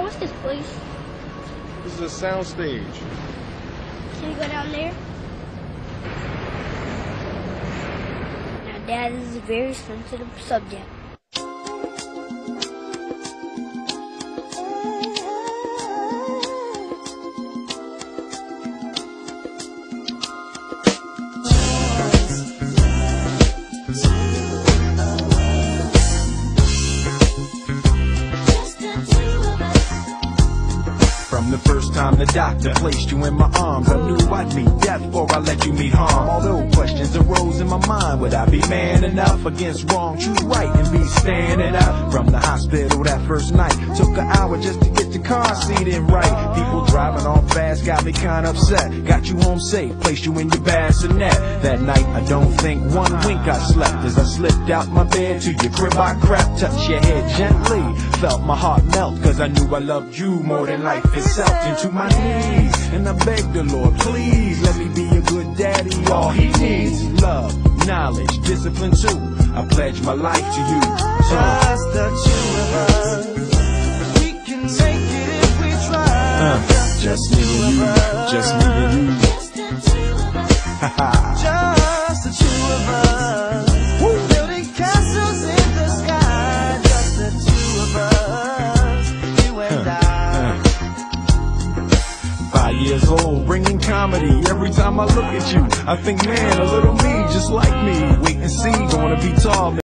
what's this place? This is a sound stage. Can you go down there? Now, Dad, this is a very sensitive subject. From the first time the doctor placed you in my arms, I knew I'd meet death before I let you meet harm. Although questions arose in my mind, would I be man enough against wrong, choose right, and be standing up? From the hospital that first night, took an hour just to get the car seat in right. People driving off fast got me kinda upset. Got you home safe, placed you in your bassinet. That night I don't think one wink I slept. As I slipped out my bed to your crib I crept, touched your head gently, felt my heart melt, cause I knew I loved you more than life itself. Into my knees, and I begged the Lord, please let me be a good daddy. All he needs is love, knowledge, discipline too. I pledge my life to you. Just the two of us, we can make it if we try. Just me and you, just me and you. Just the two of us, building castles in the sky. Just the two of us, you and I. 5 years old, bringing comedy. Every time I look at you, I think, man, a little me, just like me. Wait and see, gonna be tall.